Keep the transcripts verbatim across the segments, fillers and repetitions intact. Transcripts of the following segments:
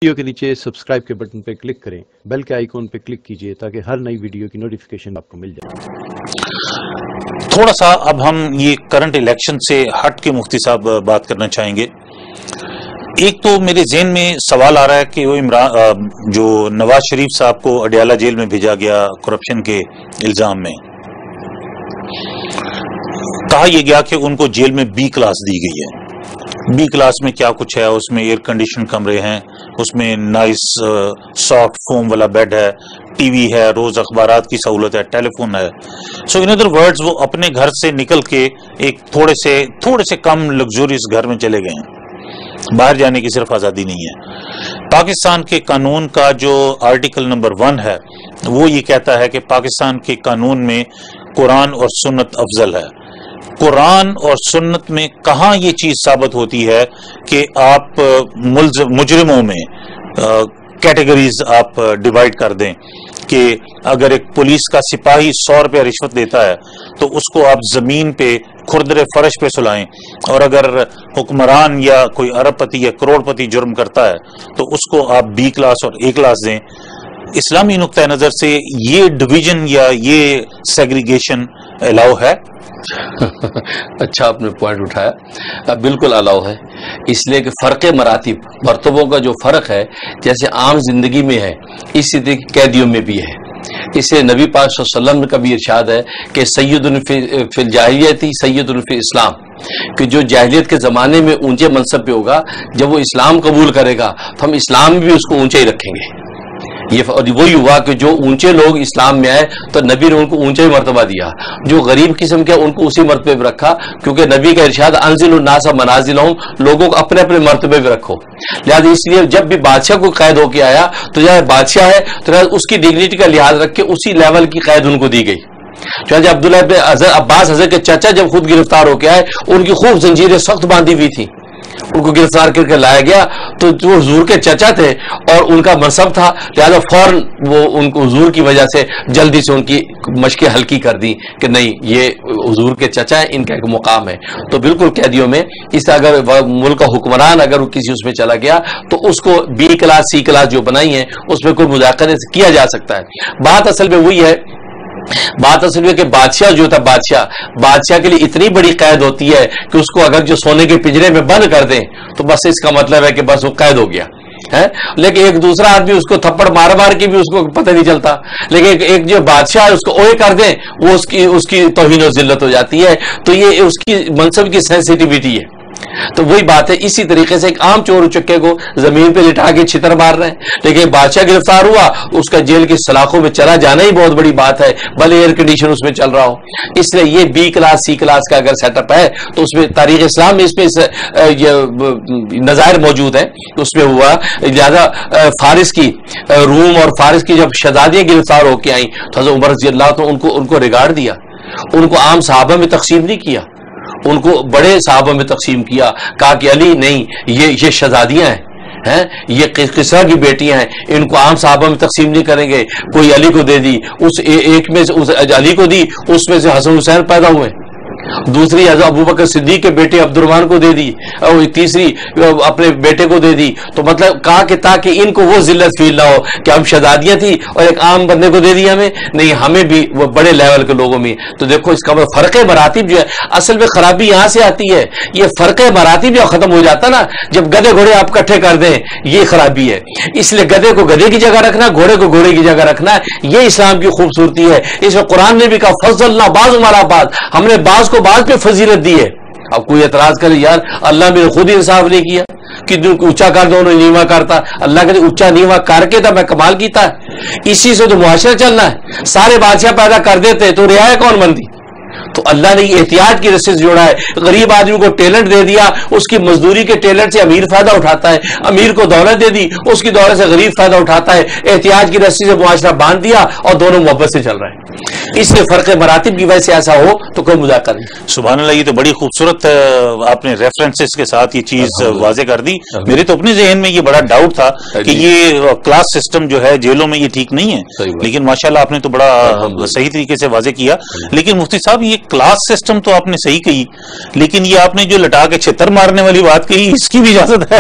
Video کے نیچے subscribe کے بٹن پہ کلک کریں، بیل کے آئیکن پہ کلک کیجئے تاکہ ہر نئی ویڈیو کی نوٹیفیکیشن آپ کو مل جائے۔ تھوڑا سا اب ہم یہ کرنٹ الیکشن سے ہٹ کے مفتی صاحب بات کرنا چاہیں گے۔ ایک تو میرے ذہن میں سوال آ رہا ہے کہ وہ عمران جو نواز شریف صاحب کو اڈیالہ جیل میں بھیجا گیا کرپشن کے الزام میں، کہا یہ گیا کہ ان کو جیل میں بی کلاس دی گئی ہے۔ بی کلاس میں کیا کچھ ہے؟ اس میں ایئر کنڈیشن کمرے ہیں، اس میں نائس سافٹ فوم والا بیڈ ہے، ٹی وی ہے، روز اخبارات کی سہولت ہے، ٹیلی فون ہے۔ سو ان ادر ورڈز وہ اپنے گھر سے نکل کے ایک تھوڑے سے تھوڑے سے کم لگزوریس گھر میں چلے گئے ہیں۔ باہر جانے کی صرف آزادی نہیں ہے۔ پاکستان کے قانون کا جو آرٹیکل نمبر ون ہے وہ یہ کہتا ہے کہ پاکستان کے قانون میں قرآن اور سنت افضل ہے۔ قرآن اور سنت میں کہاں یہ چیز ثابت ہوتی ہے کہ آپ مجرموں میں کیٹیگریز آپ ڈیوائیڈ کر دیں کہ اگر ایک پولیس کا سپاہی سو روپے رشوت دیتا ہے تو اس کو آپ زمین پہ کھردرے فرش پہ سلائیں، اور اگر حکمران یا کوئی ارب پتی یا کروڑ پتی جرم کرتا ہے تو اس کو آپ بی کلاس اور اے کلاس دیں۔ اسلامی نقطہ نظر سے یہ ڈویژن یا یہ سیگریگیشن الاؤ ہے؟ اچھا آپ نے پوائنٹ اٹھایا، بالکل الاؤ ہے، اس لیے کہ فرق مراتب مرتبوں کا جو فرق ہے جیسے عام زندگی میں ہے اسی طرح قیدیوں میں بھی ہے۔ اسے نبی پاک صلی اللہ علیہ وسلم کا بھی ارشاد ہے کہ سید فی الجاہلیت سید فی اسلام، کہ جو جاہلیت کے زمانے میں اونچے منصب پہ ہوگا جب وہ اسلام قبول کرے گا تو ہم اسلام میں بھی اس کو اونچا ہی رکھیں گے۔ یہ وہی ہوا کہ جو اونچے لوگ اسلام میں آئے تو نبی نے ان کو اونچا ہی مرتبہ دیا، جو غریب قسم کے ان کو اسی مرتبے پہ رکھا، کیونکہ نبی کا ارشاد انزل الناس منازلہم، لوگوں کو اپنے اپنے مرتبے پہ رکھو۔ لہٰذا اس لیے جب بھی بادشاہ کو قید ہو کے آیا تو جب بادشاہ ہے تو اس کی ڈگنیٹی کا لحاظ رکھ کے اسی لیول کی قید ان کو دی گئی۔ چنانچہ عبداللہ ابن عباس حضرت کے چچا جب خود گرفتار ہو کے آئے ان کی خوب زنجیریں سخت باندھی ہوئی تھی، ان کو گرفتار کر کے لایا گیا تو جو حضور کے چچا تھے اور ان کا منصب تھا، لہٰذا فوراً وہ ان کو حضور کی وجہ سے جلدی سے ان کی مشقیں ہلکی کر دی کہ نہیں یہ حضور کے چچا ہیں، ان کا ایک مقام ہے۔ تو بالکل قیدیوں میں اس طرح اگر ملک کا حکمران اگر کسی اس میں چلا گیا تو اس کو بی کلاس سی کلاس جو بنائی ہیں اس میں کوئی مذاکرے سے کیا جا سکتا ہے۔ بات اصل میں وہی ہے، بات اصل میں کہ بادشاہ جو تھا بادشاہ بادشاہ کے لیے اتنی بڑی قید ہوتی ہے کہ اس کو اگر جو سونے کے پنجرے میں بند کر دیں تو بس اس کا مطلب ہے کہ بس وہ قید ہو گیا ہے، لیکن ایک دوسرا آدمی اس کو تھپڑ مار مار کے بھی اس کو پتہ نہیں چلتا، لیکن ایک جو بادشاہ ہے اس کو اوے کر دیں وہ اس کی اس کی توہین و ذلت ہو جاتی ہے۔ تو یہ اس کی منصب کی سینسٹیوٹی ہے۔ تو وہی بات ہے، اسی طریقے سے ایک عام چور چکے کو زمین پہ لٹا کے چھتر مار رہے ہیں، لیکن بادشاہ گرفتار ہوا اس کا جیل کی سلاخوں میں چلا جانا ہی بہت بڑی بات ہے، بھلے ایئر کنڈیشن اس میں چل رہا ہو۔ اس لیے یہ بی کلاس سی کلاس کا اگر سیٹ اپ ہے تو اس میں تاریخ اسلام میں اس میں نظائر موجود ہیں، اس میں ہوا۔ لہٰذا فارس کی روم اور فارس کی جب شہزادیاں گرفتار ہو کے آئیں تو حضرت عمر رضی اللہ عنہ ان کو ان کو ریگارڈ دیا، ان کو عام صحابہ میں تقسیم نہیں کیا، ان کو بڑے صحابہ میں تقسیم کیا، کہا کہ علی نہیں یہ یہ شہزادیاں ہیں، یہ کسرا کی بیٹیاں ہیں، ان کو عام صحابہ میں تقسیم نہیں کریں گے۔ کوئی علی کو دے دی، اس ایک میں سے اس علی کو دی، اس میں سے حسن حسین پیدا ہوئے، دوسری حضرت ابو بکر صدیق کے بیٹے عبد الرحمان کو دے دی، اور تیسری اپنے بیٹے کو دے دی۔ تو مطلب کہا کہ تاکہ ان کو وہ ذلت فیل نہ ہو کہ ہم شہزادیاں تھی اور ایک عام بندے کو دے دی ہمیں، نہیں ہمیں بھی وہ بڑے لیول کے لوگوں میں۔ تو دیکھو اس کا فرق مراتب جو ہے اصل میں خرابی یہاں سے آتی ہے، یہ فرق مراتب جو ختم ہو جاتا نا جب گدے گھوڑے آپ کٹھے کر دیں، یہ خرابی ہے۔ اس لیے گدے کو گدے کی جگہ رکھنا، گھوڑے کو گھوڑے کی جگہ رکھنا، یہ اسلام کی خوبصورتی ہے۔ اس میں قرآن نے بھی کہا فضلنا بعض ہمارا بعض، ہم نے بعض کو بعض پہ فضیلت دی ہے۔ اب کوئی اعتراض کرے یار اللہ نے خود ہی انصاف نہیں کیا کہ اونچا کر دو انہوں نے نیوا کرتا، اللہ کہتے اونچا نیوا کر کے تھا میں کمال کیتا ہے۔ اسی سے تو معاشرہ چلنا ہے، سارے بادشاہ پیدا کر دیتے تو رعایا کون بنتی؟ تو اللہ نے یہ احتیاط کی رسی سے جوڑا ہے۔ غریب آدمی کو ٹیلنٹ دے دیا، اس کی مزدوری کے ٹیلنٹ سے امیر فائدہ اٹھاتا ہے، امیر کو دولت دے دی، اس کی دولت سے غریب فائدہ اٹھاتا ہے۔ احتیاط کی رسی سے معاشرہ باندھ دیا اور دونوں محبت سے چل رہے ہیں۔ اس لیے فرق مراتب کی وجہ سے ایسا ہو تو کوئی مذاکرہ نہیں۔ سبحان اللہ، یہ تو بڑی خوبصورت آپ نے ریفرنسز کے ساتھ یہ چیز واضح کر دی۔ میرے تو اپنے ذہن میں یہ بڑا ڈاؤٹ تھا کہ یہ کلاس سسٹم جو ہے جیلوں میں یہ ٹھیک نہیں ہے، لیکن ماشاءاللہ آپ نے تو بڑا صحیح طریقے سے واضح کیا۔ لیکن مفتی صاحب یہ کلاس سسٹم تو آپ نے صحیح کہی، لیکن یہ آپ نے جو لٹا کے چھتر مارنے والی بات کہی، اس کی بھی اجازت ہے؟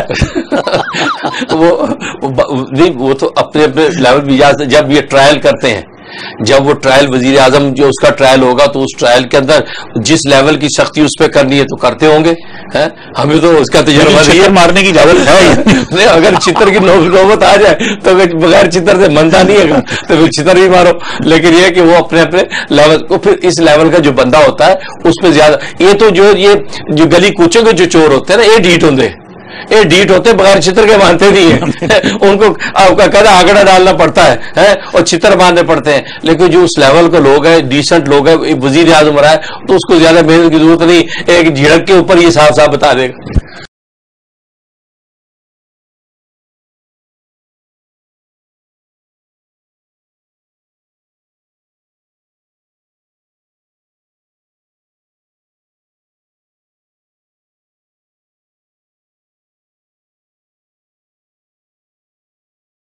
وہ وہ تو اپنے اپنے لیول بھی اجازت، جب یہ ٹرائل کرتے ہیں، جب وہ ٹرائل وزیر اعظم جو اس کا ٹرائل ہوگا تو اس ٹرائل کے اندر جس لیول کی سختی اس پہ کرنی ہے تو کرتے ہوں گے. ہمیں تو اس کا تجربہ چھتر مارنے کی اجازت ہے؟ اگر چتر کی نوبت آ جائے تو بغیر چتر سے منتا نہیں ہے تو پھر چتر بھی مارو. لیکن یہ کہ وہ اپنے اپنے لیول کو، پھر اس لیول کا جو بندہ ہوتا ہے اس پہ زیادہ، یہ تو جو یہ جو گلی کوچوں کے جو چور ہوتے ہیں نا، یہ ڈھیٹ ہوتے یہ ڈیٹ ہوتے بغیر چتر کے مانتے نہیں ہیں. ان کو آپ کا کہنا آگڑا ڈالنا پڑتا ہے اور چتر باندھنے پڑتے ہیں. لیکن جو اس لیول کے لوگ ہیں، ڈیسنٹ لوگ ہیں، وزیر اعظم رہا ہے تو اس کو زیادہ محنت کی ضرورت نہیں، ایک جھڑک کے اوپر یہ صاف صاف بتا دے گا.